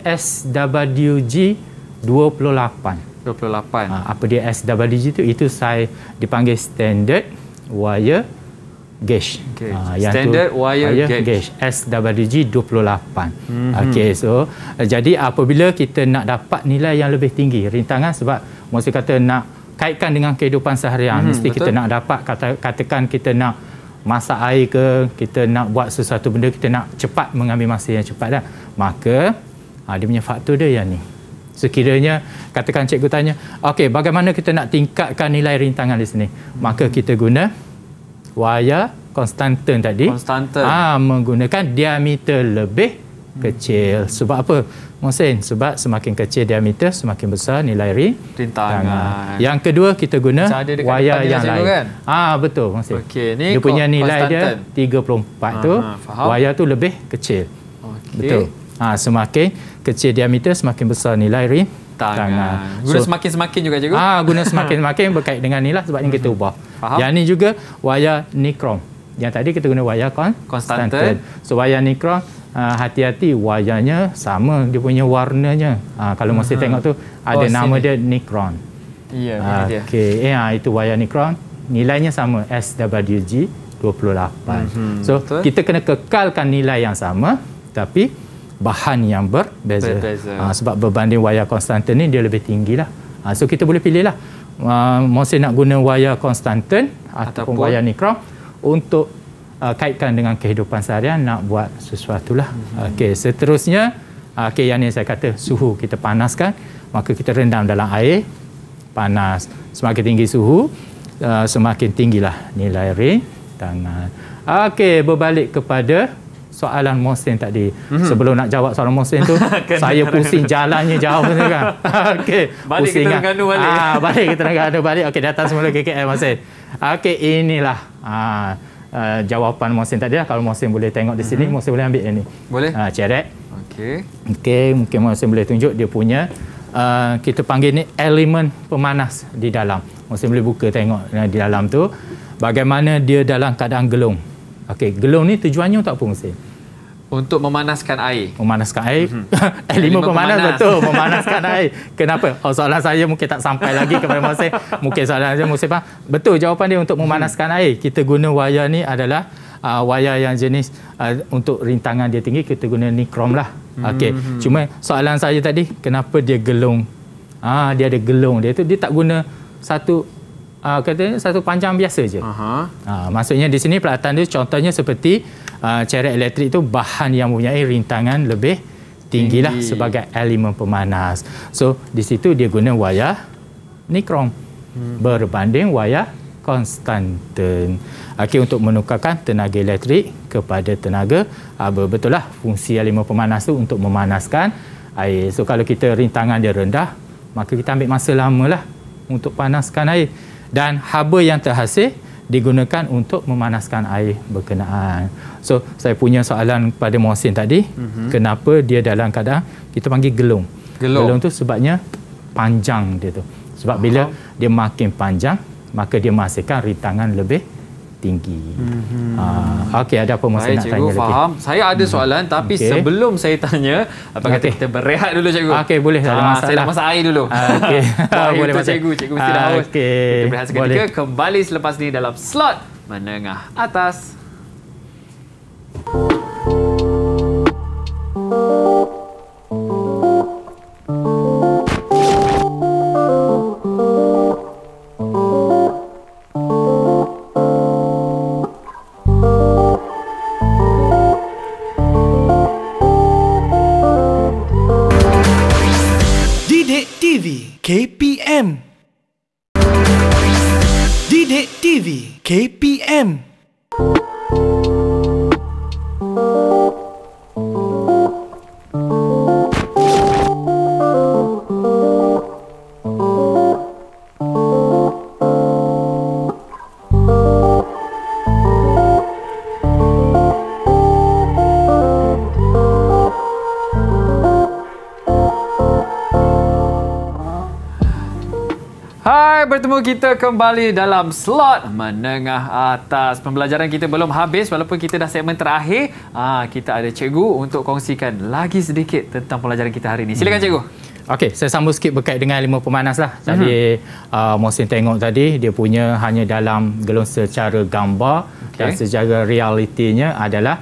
SWG 28. Apa dia SWG tu? Itu saiz dipanggil standard wire gauge. Standard wire gauge. SWG 28. Okey, so jadi apabila kita nak dapat nilai yang lebih tinggi, rintangan sebab Mohsin kata nak kaitkan dengan kehidupan seharian, mesti betul. Kita nak dapat katakan kita nak masak air ke, kita nak buat sesuatu benda, kita nak cepat mengambil masa yang cepat dah. Maka dia punya faktor dia yang ni. Sekiranya katakan cikgu tanya, okey, bagaimana kita nak tingkatkan nilai rintangan di sini? Maka kita guna wayar konstanten tadi. Menggunakan diameter lebih kecil. Sebab apa Mohsin? Sebab semakin kecil diameter, semakin besar nilai rintangan. Yang kedua kita guna wayar yang lain. Kan? Betul Mohsin. Dia punya nilai dia 34 tu. Wayar tu lebih kecil. Betul. Semakin kecil diameter, semakin besar nilai rintangan. Guna semakin-semakin juga cikgu? Guna semakin-semakin berkait dengan ni lah sebabnya kita ubah. Yang ni juga wayar nikron. Yang tadi kita guna wayar konstanten. So wayar nikron, hati-hati wayarnya sama dia punya warnanya. Kalau Mohsin tengok tu ada nama dia nikron. Ya, dia. Okey, itu wayar nikron, nilainya sama SWG 28. So betul. Kita kena kekalkan nilai yang sama tapi bahan yang berbeza. Sebab berbanding wayar konstanten ni dia lebih tinggi lah. So kita boleh pilih lah. Mohsin nak guna wayar konstanten ataupun wayar nikrom untuk kaitkan dengan kehidupan seharian, nak buat sesuatu lah. Okey, seterusnya, yang ni saya kata suhu kita panaskan, maka kita rendam dalam air panas. Semakin tinggi suhu, semakin tinggilah nilai rintangan. Okey, berbalik kepada soalan Mohsin tadi. Sebelum nak jawab soalan Mohsin tu, saya pusing jalannya jauh kan. Okey, balik ke Terengganu balik. Balik ke Terengganu balik. Okey, datang semula KKL Mohsin. Okey, inilah jawapan Mohsin tadi lah. Kalau Mohsin boleh tengok di sini, Mohsin boleh ambil ini. Boleh. Cerek. Okey, mungkin Mohsin boleh tunjuk dia punya kita panggil ni elemen pemanas di dalam. Mohsin boleh buka tengok di dalam tu bagaimana dia dalam keadaan gelung. Okey, gelung ni tujuannya untuk apa Mohsin? Untuk memanaskan air. Memanaskan air. Elemen pemanas, betul, memanaskan air. Kenapa? Soalan saya mungkin tak sampai lagi kepada Mohsin. Mungkin soalan saya Mohsin faham. Betul, jawapan dia untuk memanaskan air. Kita guna wayar ni adalah wayar yang jenis untuk rintangan dia tinggi, kita guna nikrom lah. Okey. Cuma soalan saya tadi, kenapa dia gelung? Dia ada gelung dia tu, dia tak guna satu katanya satu panjang biasa je. Maksudnya di sini pelatan dia contohnya seperti cerek elektrik tu bahan yang mempunyai rintangan lebih tinggilah sebagai elemen pemanas. So di situ dia guna wayar nikrom berbanding wayar konstanten. Okey, untuk menukarkan tenaga elektrik kepada tenaga betul lah fungsi elemen pemanas tu untuk memanaskan air. So kalau kita rintangan dia rendah, maka kita ambil masa lamalah untuk panaskan air. Dan haba yang terhasil digunakan untuk memanaskan air berkenaan. So, saya punya soalan pada Mohsin tadi, kenapa dia dalam keadaan kita panggil gelung. Gelung tu sebabnya panjang dia tu. Sebab bila dia makin panjang, maka dia menghasilkan rintangan lebih tinggi. Okey, ada apa Mohsin nak tanya faham. lagi? Saya ada soalan, tapi sebelum saya tanya, apa kata kita berehat dulu cikgu? Okey, boleh, tak ada masalah. Saya nak masak air dulu. Okey. Boleh masak. Cikgu mesti dah haus. Kita berehat seketika, kembali selepas ni dalam slot menengah atas. KPM Didik TV KPM. Bertemu kita kembali dalam slot menengah atas. Pembelajaran kita belum habis walaupun kita dah segmen terakhir. Kita ada cikgu untuk kongsikan lagi sedikit tentang pembelajaran kita hari ini. Silakan cikgu. Okey, saya sambung sikit berkait dengan elemen pemanas lah. Tadi Mohsin tengok tadi dia punya hanya dalam gelung secara gambar dan secara realitinya adalah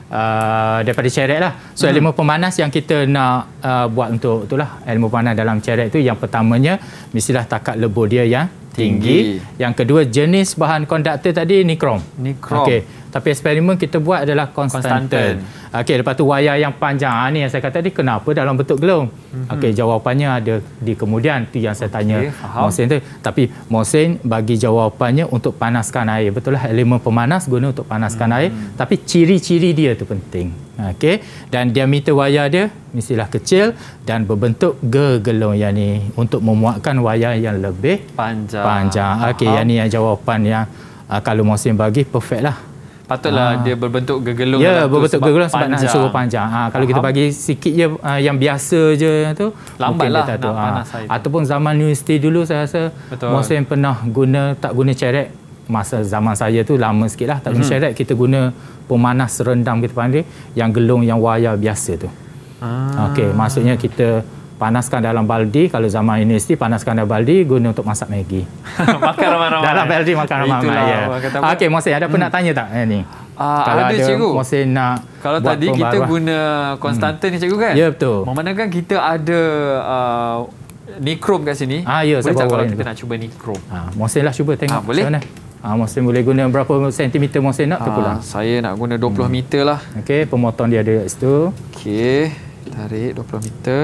daripada cerek lah. So elemen pemanas yang kita nak buat untuk itulah elemen pemanas dalam cerek tu, yang pertamanya mestilah takat lebur dia yang tinggi. Yang kedua, jenis bahan konduktor tadi nikrom. Okey, tapi eksperimen kita buat adalah konstanten. Okey, lepas tu wayar yang panjang. Ni yang saya kata tadi, kenapa dalam bentuk gelung? Okey, jawapannya ada di kemudian. Tu yang saya tanya Mohsin tu. Tapi Mohsin bagi jawapannya untuk panaskan air. Betul lah, elemen pemanas guna untuk panaskan air. Tapi ciri-ciri dia tu penting. Okey, dan diameter wayar dia mestilah kecil dan berbentuk gergelung yang ni untuk memuatkan wayar yang lebih panjang. Okey, yang ni yang jawapan yang kalau Mohsin bagi perfect lah. Patutlah dia berbentuk gergelung. Ya, berbentuk gergelung sebab nak suruh panjang. Kalau kita bagi sikit je yang biasa je tu, lambatlah nak panas air. Ataupun zaman universiti dulu saya rasa Mohsin pernah tak guna cerek. Masa zaman saya tu lama sikit lah tak guna cerek, kita guna pemanas rendam kita panggil, yang gelung yang wayar biasa tu. Okey, maksudnya kita panaskan dalam baldi. Kalau zaman universiti panaskan dalam baldi guna untuk masak Maggi. Makan ramai-ramai. Dalam baldi makan ramai-ramai. Ya. Okey, Mohsin ada apa nak tanya tak ni? Kalau ada cikgu. Mohsin nak Kalau buat tadi kita pembaruan. guna konstanten ni cikgu kan? Ya, betul. Memandangkan kita ada Nichrome kat sini. Ya, saya boleh tak bawa kalau ini kita tu. nak cuba Nichrome? Mohsin lah cuba tengok boleh? macam mana. Mohsin boleh guna berapa sentimeter Mohsin nak terpulang. Saya nak guna 20 meter lah. Okey, pemotong dia ada kat situ. Okey, tarik 20 meter.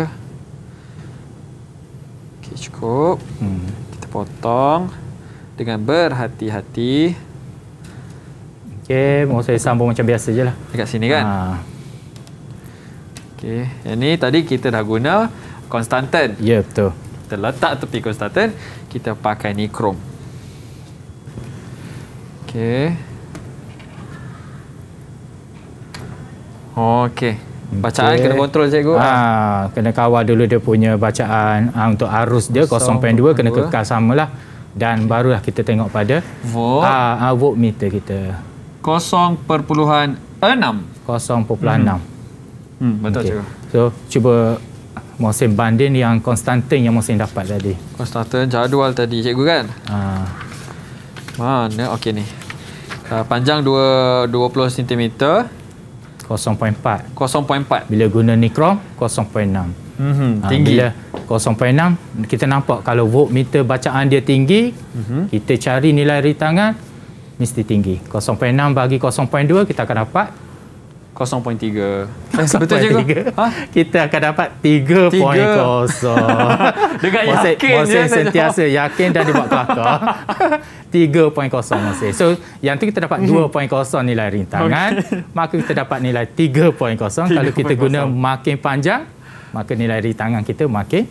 Okey, cukup. Kita potong dengan berhati-hati. Okey, Mohsin sambung macam biasa je lah. Dekat sini kan? Okey, yang ni tadi kita dah guna konstanten. Ya, betul. Kita letak tepi konstanten, kita pakai Nichrome. Okey. Okey. Bacaan kena kontrol cikgu. Kena kawal dulu dia punya bacaan. Untuk arus dia 0.2 kena kekal samalah. Dan barulah kita tengok pada voltmeter kita. 0.6. 0.6. Betul cikgu. So, cuba Mohsin banding yang konstanten yang Mohsin dapat tadi. Konstanten jadual tadi cikgu kan? Mana? Okey ni. Panjang 20 cm. 0.4. 0.4. Bila guna Nichrome 0.6. Tinggi. Bila 0.6 kita nampak kalau voltmeter bacaan dia tinggi, kita cari nilai ritangan mesti tinggi. 0.6 bagi 0.2 kita akan dapat 0.3. Betul cikgu? Kita akan dapat 3.0. Dengan yakin Mohsin sentiasa yakin dan dia buat kelakar. 3.0 Mohsin. So, yang tu kita dapat 2.0 nilai rintangan. Maka kita dapat nilai 3.0. Kalau kita guna makin panjang, maka nilai rintangan kita makin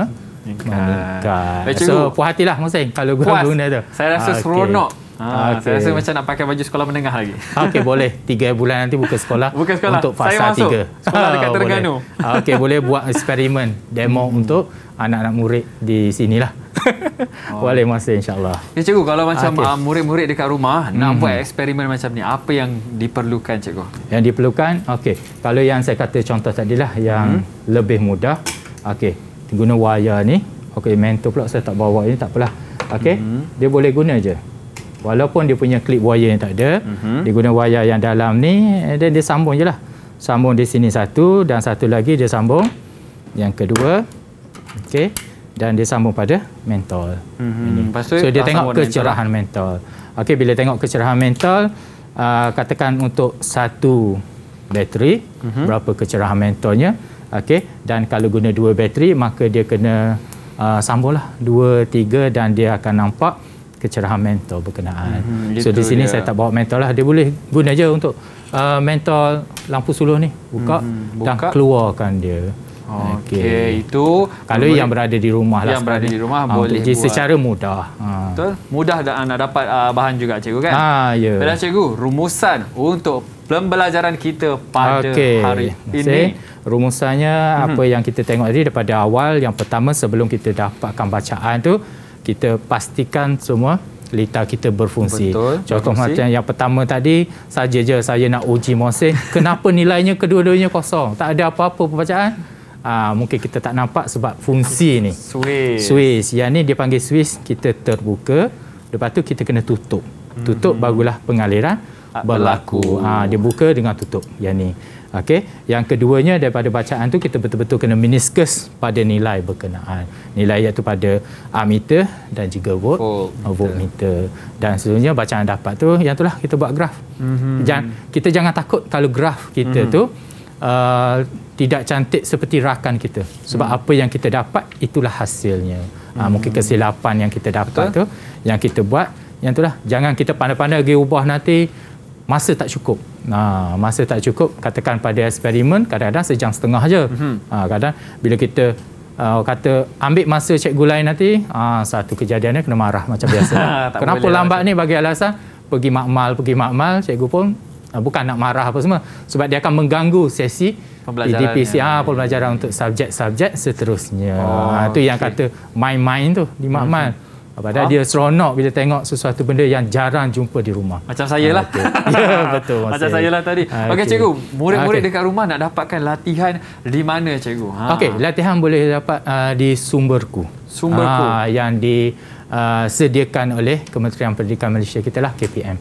meningkat. So, puas hatilah Mohsin kalau guna tu. Saya rasa seronok. Saya rasa macam nak pakai baju sekolah menengah lagi. Okey, boleh. 3 bulan nanti buka sekolah. Untuk fasa 3. Sekolah dekat Terengganu. Okey, boleh buat eksperimen demo untuk anak-anak murid di sinilah. Boleh masa insya-Allah. Ya cikgu, kalau macam murid-murid dekat rumah nak buat eksperimen macam ni, apa yang diperlukan cikgu? Yang diperlukan, okey. Kalau yang saya kata contoh tadilah yang lebih mudah. Okey, guna wayar ni. Okey, mentor pula saya tak bawa ini, tak apalah. Okey, dia boleh guna je. Walaupun dia punya clip wire yang tak ada, dia guna wayar yang dalam ni, dan dia sambung je lah. Sambung di sini satu, dan satu lagi dia sambung yang kedua. Okey, dan dia sambung pada mentol. So dia tengok kecerahan mentol. Okey, bila tengok kecerahan mentol, katakan untuk satu bateri, berapa kecerahan mentolnya. Okey, dan kalau guna 2 bateri, maka dia kena sambunglah 2, 3 dan dia akan nampak kecerahan mentol berkenaan. So di sini saya tak bawa mentol lah. Dia boleh guna je untuk mentol lampu suluh ni. Buka dan keluarkan dia. Okey, itu kalau yang berada di rumah lah. Yang berada di rumah boleh buat secara mudah. Betul. Mudah dan anda dapat bahan juga cikgu kan? Ya. Baiklah cikgu, rumusan untuk pembelajaran kita pada hari ini. Rumusannya apa yang kita tengok tadi daripada awal. Yang pertama, sebelum kita dapatkan bacaan tu, kita pastikan semua litar kita berfungsi. Betul, contoh macam yang pertama tadi, saja je saya nak uji Mohsin, kenapa nilainya kedua-duanya kosong? Tak ada apa-apa pembacaan. Mungkin kita tak nampak sebab fungsi ni. Switch. Yang ni dia panggil switch, kita terbuka. Lepas tu kita kena tutup. Tutup barulah pengaliran berlaku. Dia buka dengan tutup. Yang ni. Okey, yang keduanya daripada bacaan tu kita betul-betul kena meniskus pada nilai berkenaan. Nilai iaitu pada ammeter dan juga voltmeter. Dan seterusnya bacaan dapat tu, yang itulah kita buat graf. Kita jangan takut kalau graf kita tu tidak cantik seperti rakan kita. Sebab apa yang kita dapat itulah hasilnya. Mungkin kesilapan yang kita dapat tu yang kita buat, yang itulah jangan kita pandai-pandai pergi ubah nanti masa tak cukup. Masa tak cukup, katakan pada eksperimen kadang-kadang sejam setengah je. Kadang bila kita kata ambil masa cikgu lain nanti, satu kejadiannya kena marah macam biasa. Kenapa lambat ni? Bagi alasan pergi makmal, cikgu pun bukan nak marah apa semua, sebab dia akan mengganggu sesi DPC, pembelajaran untuk subjek-subjek seterusnya. Itu yang kata main-main tu di makmal. Padahal dia seronok bila tengok sesuatu benda yang jarang jumpa di rumah. Macam saya lah. Ya, betul. Macam saya lah tadi. Okey cikgu, murid-murid dekat rumah nak dapatkan latihan di mana cikgu? Okey, latihan boleh dapat di Sumberku. Sumberku. Yang disediakan oleh Kementerian Pendidikan Malaysia kita lah, KPM.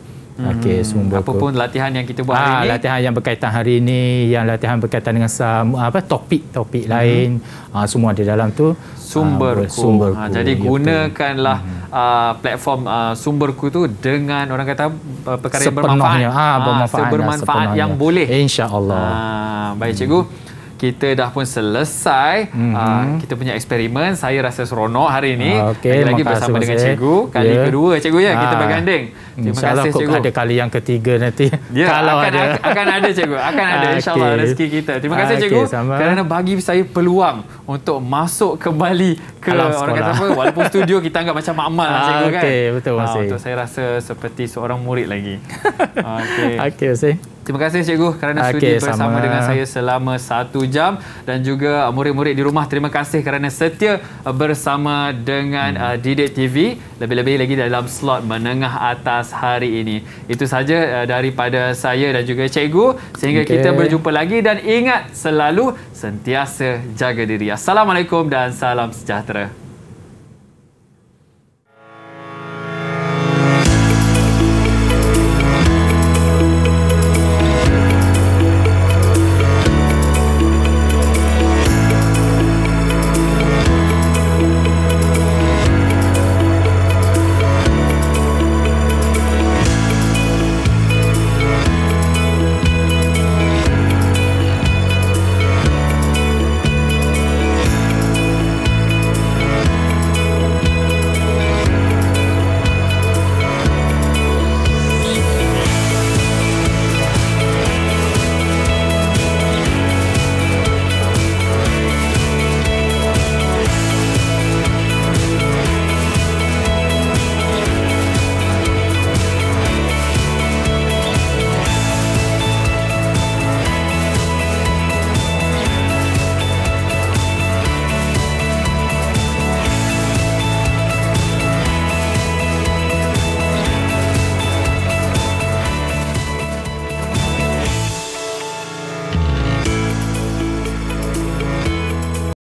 Okey, sumber apapun latihan yang kita buat hari ini. Latihan yang berkaitan hari ini, yang latihan berkaitan dengan topik lain, semua di dalam tu Sumberku. Jadi gunakanlah platform Sumberku tu dengan orang kata perkara yang bermanfaat. Bermanfaat yang boleh. InsyaAllah. Baik cikgu. Kita dah pun selesai kita punya eksperimen. Saya rasa seronok hari ini. Lagi-lagi bersama dengan cikgu. Kali kedua cikgu ya kita berganding. Terima kasih cikgu. Ada kali yang ketiga nanti. Ya, kalau akan ada cikgu. Akan ada insya-Allah rezeki kita. Terima kasih cikgu kerana bagi saya peluang untuk masuk kembali ke orang kata apa, walaupun studio kita anggap macam makmal lah cikgu kan. Betul Masih. Untuk saya rasa seperti seorang murid lagi. Okey Masih. Terima kasih cikgu kerana sudi bersama dengan saya selama 1 jam dan juga murid-murid di rumah terima kasih kerana setia bersama dengan Didik TV, lebih-lebih lagi dalam slot menengah atas hari ini. Itu saja daripada saya dan juga cikgu, sehingga kita berjumpa lagi dan ingat selalu sentiasa jaga diri. Assalamualaikum dan salam sejahtera.